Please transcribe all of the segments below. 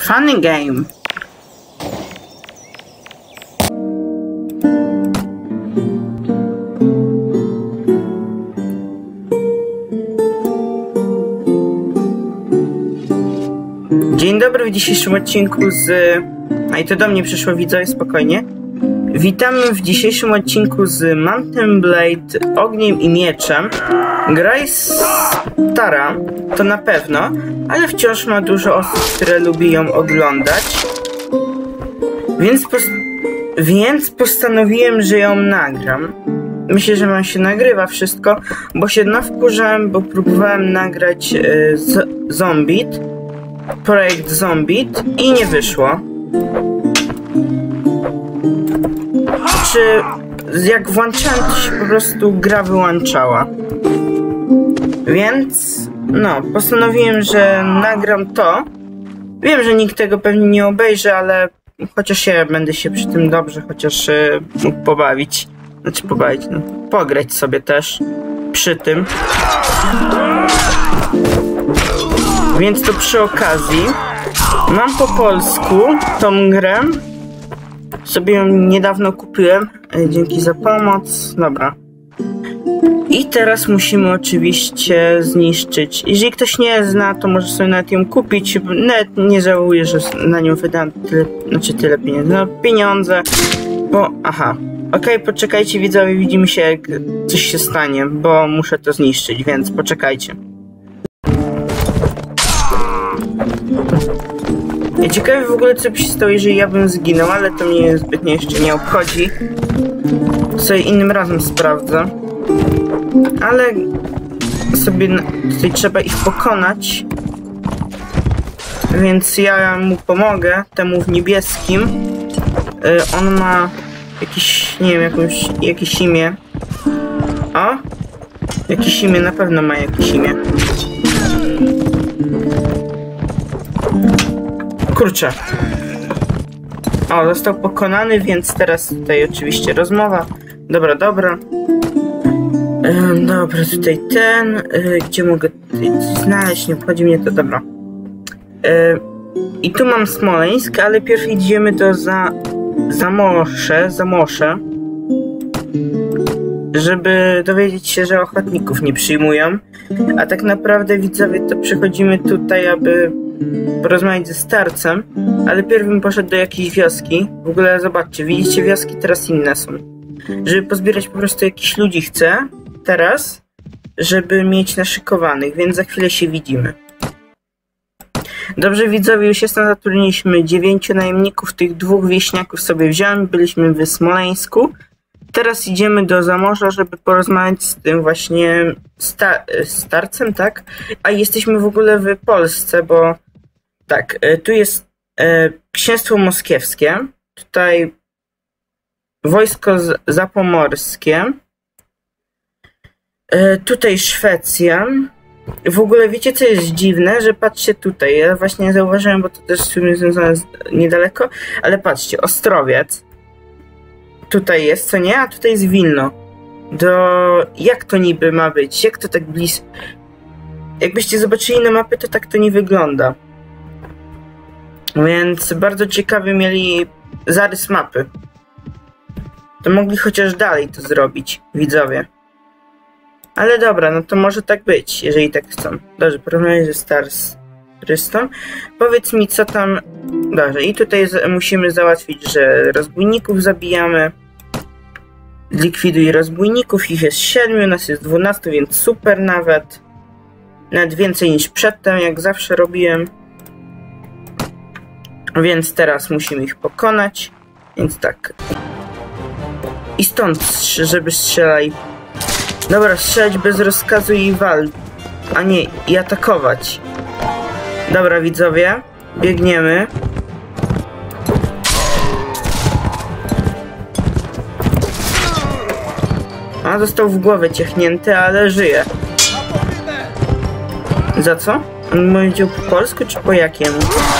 Funny game. Dzień dobry, w dzisiejszym odcinku z... A i to do mnie przyszło, widzowie, spokojnie. Witamy w dzisiejszym odcinku z Mount & Blade Ogniem i Mieczem. Gra jest stara, to na pewno, ale wciąż ma dużo osób, które lubi ją oglądać. Więc postanowiłem, że ją nagram. Myślę, że wam się nagrywa wszystko, bo się wkurzałem, bo próbowałem nagrać Zombit, projekt Zombit i nie wyszło. Czy jak włączałem, to się po prostu gra wyłączała. Więc no, postanowiłem, że nagram to. Wiem, że nikt tego pewnie nie obejrzy, ale chociaż ja będę się przy tym dobrze chociaż mógł pobawić. Znaczy pobawić, no, pograć sobie też przy tym. Więc to przy okazji mam po polsku tą grę. Sobie ją niedawno kupiłem. Dzięki za pomoc. Dobra. I teraz musimy oczywiście zniszczyć. Jeżeli ktoś nie zna, to może sobie nawet ją kupić. Nawet nie żałuję, że na nią wydam tyle pieniędzy. No, pieniądze. Bo, aha. Okej, poczekajcie, widzowie, widzimy się, jak coś się stanie, bo muszę to zniszczyć, więc poczekajcie. Ja ciekawe w ogóle, co by się stało, jeżeli ja bym zginął, ale to mnie zbytnio jeszcze nie obchodzi. Sobie innym razem sprawdzę. Ale sobie tutaj trzeba ich pokonać. Więc ja mu pomogę, temu w niebieskim. On ma jakieś, nie wiem, jakieś imię. O! Jakieś imię, na pewno ma jakieś imię. Kurczę. O, został pokonany, więc teraz tutaj oczywiście rozmowa. Dobra. Dobra, tutaj ten. Gdzie mogę znaleźć? Nie obchodzi mnie to, dobra. I tu mam Smoleńsk, ale pierw idziemy do Zamosze, żeby dowiedzieć się, że ochotników nie przyjmują. A tak naprawdę, widzowie, to przychodzimy tutaj, aby porozmawiać ze starcem, ale pierw bym poszedł do jakiejś wioski. W ogóle zobaczcie, widzicie, wioski teraz inne są. Żeby pozbierać po prostu jakichś ludzi chcę teraz, żeby mieć naszykowanych, więc za chwilę się widzimy. Dobrze, widzowie, już jestem, zatrudniliśmy 9 najemników, tych 2 wieśniaków sobie wziąłem, byliśmy w Smoleńsku. Teraz idziemy do Zamorza, żeby porozmawiać z tym właśnie starcem, tak? A jesteśmy w ogóle w Polsce, bo tak, tu jest Księstwo Moskiewskie, tutaj Wojsko Zapomorskie, tutaj Szwecja. W ogóle wiecie, co jest dziwne, że patrzcie tutaj, ja właśnie zauważyłem, bo to też z tym związane niedaleko, ale patrzcie, Ostrowiec tutaj jest, co nie? A tutaj jest Wilno. Jak to niby ma być? Jak to tak blisko? Jakbyście zobaczyli na mapie, to tak to nie wygląda. Więc bardzo ciekawy mieli zarys mapy. To mogli chociaż dalej to zrobić, widzowie. Ale dobra, no to może tak być, jeżeli tak chcą. Dobrze, porozmawiaj ze starystą. Powiedz mi, co tam... Dobrze, i tutaj musimy załatwić, że rozbójników zabijamy. Zlikwiduj rozbójników, ich jest 7, nas jest 12, więc super nawet. Nawet więcej niż przedtem, jak zawsze robiłem. Więc teraz musimy ich pokonać. Więc tak. I stąd, żeby strzelali. Dobra, strzelać bez rozkazu i a nie, i atakować. Dobra, widzowie, biegniemy. A, został w głowę ciechnięty, ale żyje. Za co? On powiedział po polsku, czy po jakiemu?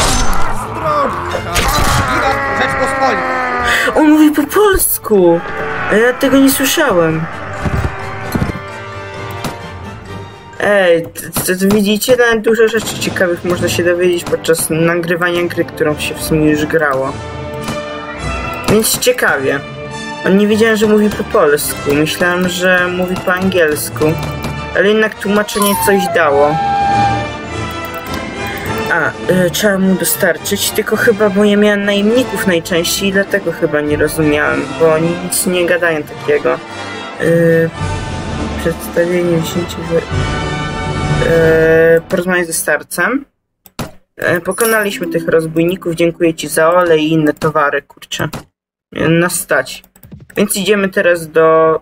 On mówi po polsku! Ja tego nie słyszałem. Widzicie, nawet dużo rzeczy ciekawych można się dowiedzieć podczas nagrywania gry, którą się w sumie już grało. Więc ciekawie. Nie wiedziałem, że mówi po polsku. Myślałem, że mówi po angielsku. Ale jednak tłumaczenie coś dało. Trzeba mu dostarczyć, tylko chyba, bo ja miałem najemników najczęściej i dlatego chyba nie rozumiałem, bo oni nic nie gadają takiego. Przedstawienie wzięcie porozmawiać ze starcem. Pokonaliśmy tych rozbójników, dziękuję ci za olej i inne towary, kurczę. Nas stać. Więc idziemy teraz do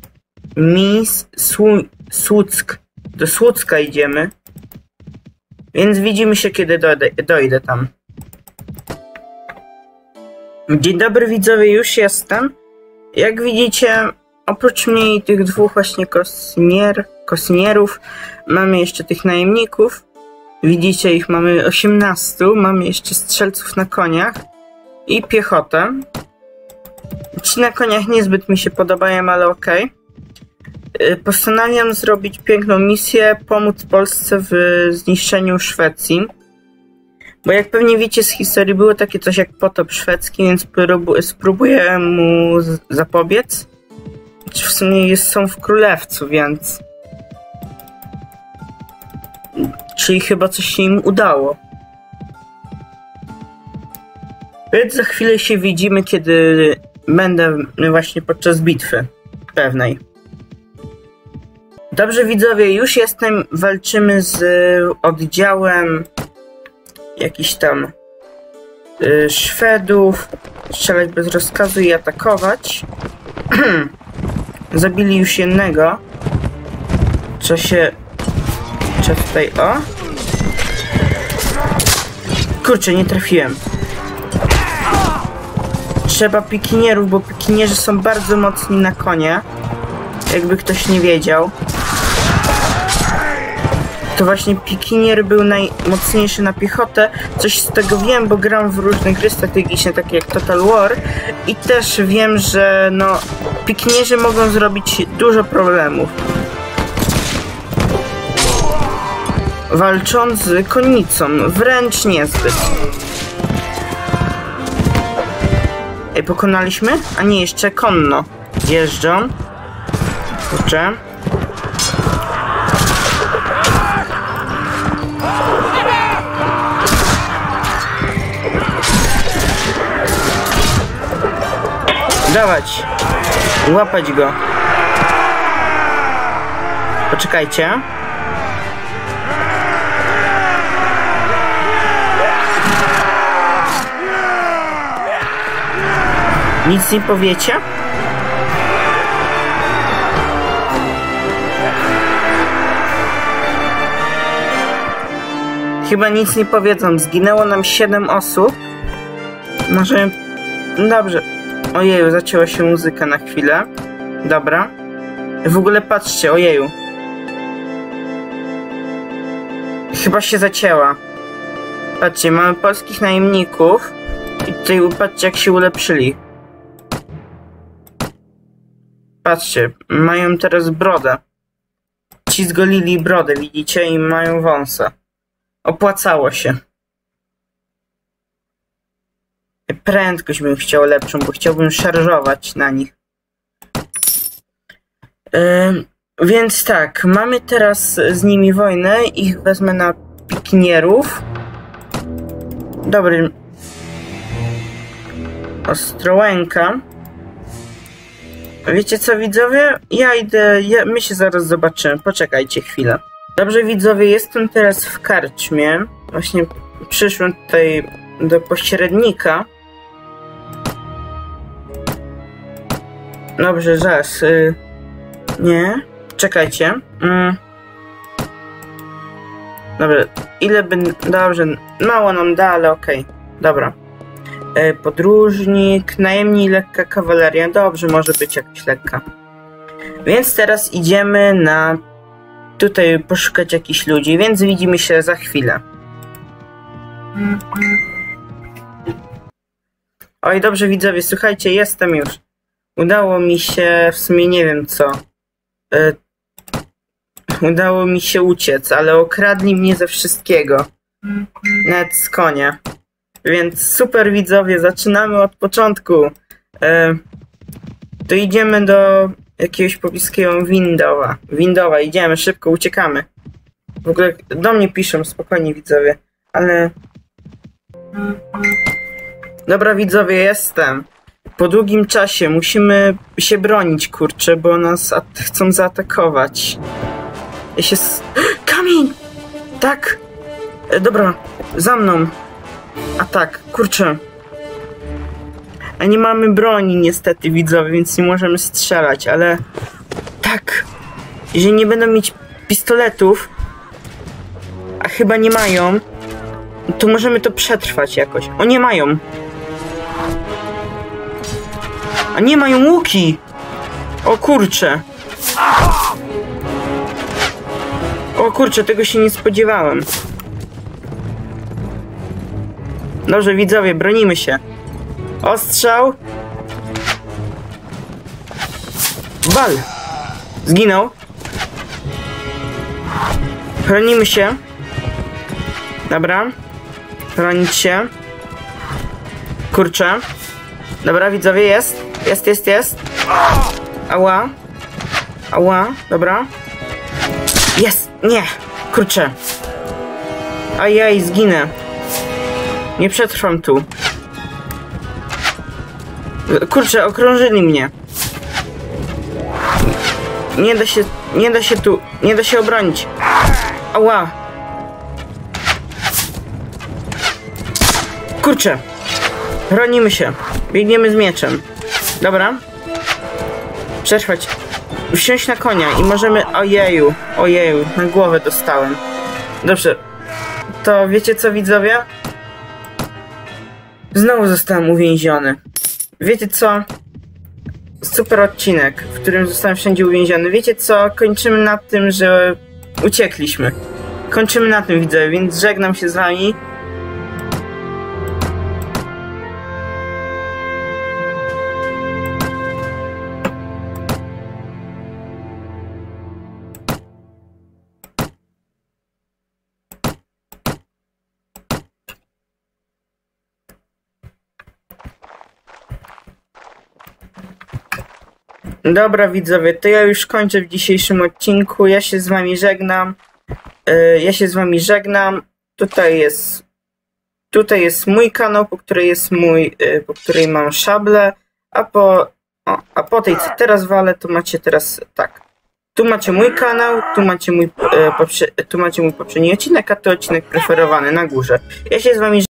Słuck. Do Słucka idziemy. Więc widzimy się, kiedy dojdę tam. Dzień dobry widzowie, już jestem. Jak widzicie, oprócz mnie i tych dwóch właśnie kosynierów, mamy jeszcze tych najemników. Widzicie, ich mamy 18, mamy jeszcze strzelców na koniach i piechotę. Ci na koniach niezbyt mi się podobają, ale okej. Postanawiam zrobić piękną misję, pomóc Polsce w zniszczeniu Szwecji. Bo jak pewnie wiecie z historii, było takie coś jak potop szwedzki, więc spróbuję mu zapobiec. W sumie są w Królewcu, więc... Czyli chyba coś się im udało. Więc za chwilę się widzimy, kiedy będę właśnie podczas bitwy pewnej. Dobrze widzowie, już jestem, walczymy z oddziałem jakichś tam Szwedów, strzelać bez rozkazu i atakować. Zabili już jednego. Trzeba tutaj, o. Kurczę, nie trafiłem. Trzeba pikinierów, bo pikinierzy są bardzo mocni na konie. Jakby ktoś nie wiedział. To właśnie pikinier był najmocniejszy na piechotę. Coś z tego wiem, bo gram w różne gry strategiczne, takie jak Total War. I też wiem, że no, pikinierzy mogą zrobić dużo problemów. Walcząc z konnicą, wręcz niezbyt. Pokonaliśmy? A nie, jeszcze konno jeżdżą. Kurczę. Dawać! Łapać go! Poczekajcie. Nic nie powiecie? Chyba nic nie powiedzą. Zginęło nam 7 osób. Może... Dobrze. Ojeju, zacięła się muzyka na chwilę. Dobra. W ogóle patrzcie, ojeju. Chyba się zacięła. Patrzcie, mamy polskich najemników. I tutaj patrzcie, jak się ulepszyli. Patrzcie, mają teraz brodę. Ci zgolili brodę, widzicie? I mają wąsa. Opłacało się. Prędkość bym chciał lepszą, bo chciałbym szarżować na nich. Więc tak, mamy teraz z nimi wojnę. Ich wezmę na pikinierów. Dobry. Ostrołęka. Wiecie co, widzowie? Ja idę, my się zaraz zobaczymy. Poczekajcie chwilę. Dobrze, widzowie, jestem teraz w karczmie. Właśnie przyszłem tutaj do pośrednika. Dobrze, zaraz. Nie? Czekajcie. Dobrze, ile by... Dobrze, mało nam da, ale okej. Dobra. Podróżnik, najemnik, lekka kawaleria. Dobrze, może być jakaś lekka. Więc teraz idziemy na... Tutaj poszukać jakichś ludzi, więc widzimy się za chwilę. Oj, dobrze widzowie, słuchajcie, jestem już. Udało mi się, w sumie nie wiem co. Udało mi się uciec, ale okradli mnie ze wszystkiego. Nawet z konia. Więc super widzowie, zaczynamy od początku. To idziemy do jakiegoś pobliskiego Windowa, idziemy, szybko, uciekamy. W ogóle do mnie piszą, spokojnie widzowie, ale... Dobra widzowie, jestem. Po długim czasie musimy się bronić, kurczę, bo nas chcą zaatakować. Kamień! Tak! Dobra, za mną. A tak, kurczę. A nie mamy broni niestety widzowie, więc nie możemy strzelać, ale... Tak! Jeżeli nie będą mieć pistoletów, a chyba nie mają, to możemy to przetrwać jakoś. O, nie mają! A nie mają łuki! O kurczę! O kurczę, tego się nie spodziewałem. Dobrze widzowie, bronimy się. Ostrzał! Wal! Zginął. Chronimy się. Dobra. Chronić się. Kurczę. Dobra, widzowie, jest. Jest. Ała. Ała, dobra. Jest! Nie! Kurczę. Ajaj, zginę. Nie przetrwam tu. Kurczę, okrążyli mnie. Nie da się obronić. Ała. Kurczę. Chronimy się. Biegniemy z mieczem. Dobra. Przetrwać. Wsiąść na konia i możemy... Ojeju. Na głowę dostałem. Dobrze. To wiecie co widzowie? Znowu zostałem uwięziony. Wiecie co? Super odcinek, w którym zostałem wszędzie uwięziony. Wiecie co? Kończymy na tym, że uciekliśmy. Kończymy na tym, widzowie, więc żegnam się z wami. Dobra widzowie, to ja już kończę w dzisiejszym odcinku. Ja się z wami żegnam. Tutaj jest mój kanał, po której mam szablę, a po tej co teraz walę, to macie teraz tak. Tu macie mój kanał, tu macie mój poprzedni odcinek, a to odcinek preferowany na górze. Ja się z wami